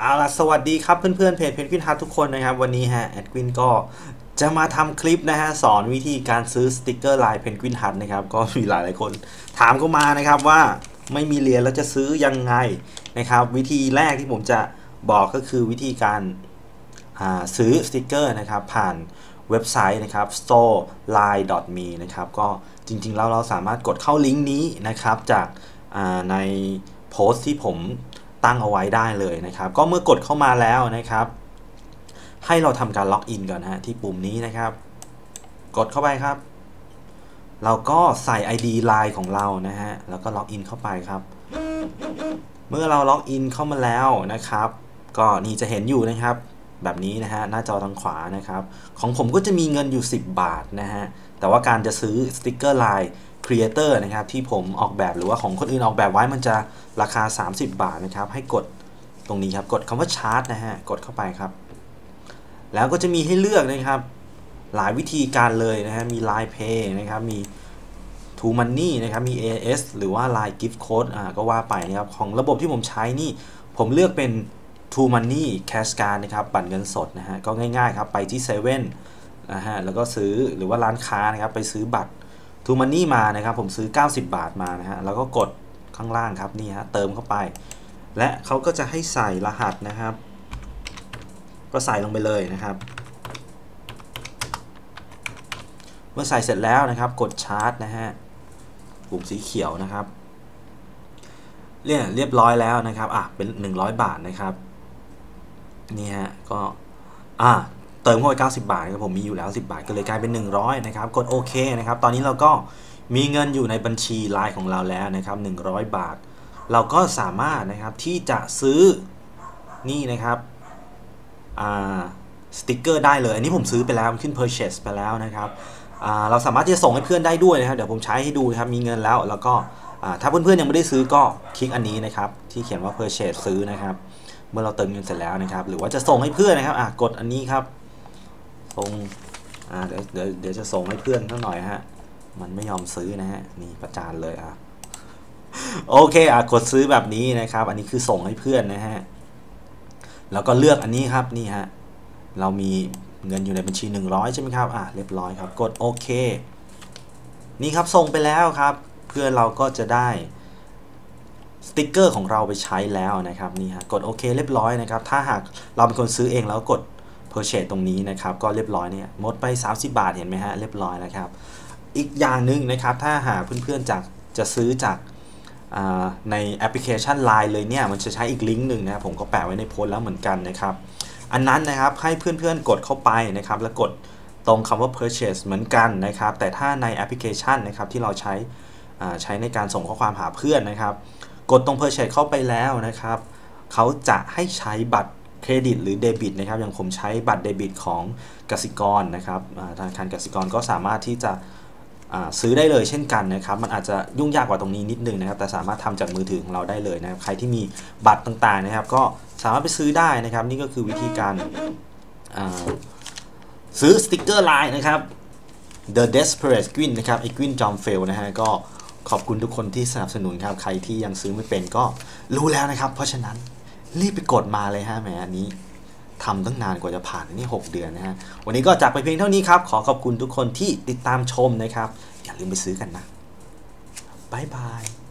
เอาล่ะสวัสดีครับเพื่อนๆเพจเพนกวินฮัททุกคนนะครับวันนี้แอดกวินก็จะมาทำคลิปนะฮะสอนวิธีการซื้อสติกเกอร์ลายเพนกวินฮัทนะครับก็มีหลายคนถามเข้ามานะครับว่าไม่มีเหรียญแล้วจะซื้อยังไงนะครับวิธีแรกที่ผมจะบอกก็คือวิธีการซื้อสติกเกอร์นะครับผ่านเว็บไซต์นะครับ store.line.me นะครับก็จริงๆแล้วเราสามารถกดเข้าลิงก์นี้นะครับจากในโพสต์ที่ผมตั้งเอาไว้ได้เลยนะครับก็เมื่อกดเข้ามาแล้วนะครับให้เราทำการล็อกอินก่อนฮะที่ปุ่มนี้นะครับกดเข้าไปครับเราก็ใส่ ID Line ของเรานะฮะแล้วก็ล็อกอินเข้าไปครับเมื่อเราล็อกอินเข้ามาแล้วนะครับก็นี่จะเห็นอยู่นะครับแบบนี้นะฮะหน้าจอทางขวานะครับของผมก็จะมีเงินอยู่10 บาทนะฮะแต่ว่าการจะซื้อสติกเกอร์ Line Creator นะครับที่ผมออกแบบหรือว่าของคนอื่นออกแบบไว้มันจะราคา30 บาทนะครับให้กดตรงนี้ครับกดคำว่าชาร์จนะฮะกดเข้าไปครับแล้วก็จะมีให้เลือกนะครับหลายวิธีการเลยนะฮะมี Line Pay นะครับมี True Money นะครับมี AS หรือว่า Line Gift Code ก็ว่าไปนะครับของระบบที่ผมใช้นี่ผมเลือกเป็น True Money Cash Card นะครับบัตรเงินสดนะฮะก็ง่ายๆครับไปที่เซเว่นนะฮะแล้วก็ซื้อหรือว่าร้านค้านะครับไปซื้อบัตรTrue Moneyมานะครับผมซื้อ90 บาทมานะฮะแล้วก็กดข้างล่างครับนี่ฮะเติมเข้าไปและเขาก็จะให้ใส่รหัสนะครับก็ใส่ลงไปเลยนะครับเมื่อใส่เสร็จแล้วนะครับกดชาร์จนะฮะปุ่มสีเขียวนะครับเรียบร้อยแล้วนะครับเป็น100 บาทนะครับนี่ฮะก็เติมเข้าไป90 บาทครับผมมีอยู่แล้ว10 บาทก็เลยกลายเป็น100นะครับกดโอเคนะครับตอนนี้เราก็มีเงินอยู่ในบัญชีไลน์ของเราแล้วนะครับ100 บาทเราก็สามารถนะครับที่จะซื้อนี่นะครับสติกเกอร์ได้เลยอันนี้ผมซื้อไปแล้วขึ้น purchase ไปแล้วนะครับเราสามารถที่จะส่งให้เพื่อนได้ด้วยนะครับเดี๋ยวผมใช้ให้ดูนะครับมีเงินแล้วก็ถ้าเพื่อนๆยังไม่ได้ซื้อก็คลิกอันนี้นะครับที่เขียนว่า purchase ซื้อนะครับเมื่อเราเติมเงินเสร็จแล้วนะครับหรือว่าจะส่งให้เพื่อนนะครับกดอันนี้ครับส่งเดี๋ยวจะส่งให้เพื่อนสักหน่อยฮะมันไม่ยอมซื้อนะฮะนี่ประจานเลยโอเคกดซื้อแบบนี้นะครับอันนี้คือส่งให้เพื่อนนะฮะแล้วก็เลือกอันนี้ครับนี่ฮะเรามีเงินอยู่ในบัญชี100ใช่ไหมครับเรียบร้อยครับกดโอเคนี่ครับส่งไปแล้วครับเพื่อนเราก็จะได้สติกเกอร์ของเราไปใช้แล้วนะครับนี่ฮะกดโอเคเรียบร้อยนะครับถ้าหากเราเป็นคนซื้อเองแล้วกดpurchase ตรงนี้นะครับก็เรียบร้อยเนี่ยหมดไป30 บาทเห็นไหมฮะเรียบร้อยนะครับอีกอย่างหนึ่งนะครับถ้าหากเพื่อนๆจะซื้อจากในแอปพลิเคชัน Line เลยเนี่ยมันจะใช้อีกลิงก์หนึ่งนะผมก็แปะไว้ในโพสต์แล้วเหมือนกันนะครับอันนั้นนะครับให้เพื่อนๆกดเข้าไปนะครับแล้วกดตรงคำว่า purchase เหมือนกันนะครับแต่ถ้าในแอปพลิเคชันนะครับที่เราใช้ในการส่งข้อความหาเพื่อนนะครับกดตรง purchase เข้าไปแล้วนะครับเขาจะให้ใช้บัตรเครดิตหรือเดบิตนะครับอย่างผมใช้บัตรเดบิตของกสิกรนะครับธนาคารกสิกรก็สามารถที่จะซื้อได้เลยเช่นกันนะครับมันอาจจะยุ่งยากกว่าตรงนี้นิดนึงนะครับแต่สามารถทำจากมือถือของเราได้เลยนะครับใครที่มีบัตรต่างๆนะครับก็สามารถไปซื้อได้นะครับนี่ก็คือวิธีการซื้อสติกเกอร์ไลน์นะครับ The Desperate Gwyn นะครับไอ้ Gwyn จอมเฟลนะฮะก็ขอบคุณทุกคนที่สนับสนุนครับใครที่ยังซื้อไม่เป็นก็รู้แล้วนะครับเพราะฉะนั้นรีบไปกดมาเลยฮะแหมอันนี้ทำตั้งนานกว่าจะผ่านนี่6 เดือนนะฮะวันนี้ก็จากไปเพียงเท่านี้ครับขอขอบคุณทุกคนที่ติดตามชมนะครับอย่าลืมไปซื้อกันนะบ๊ายบาย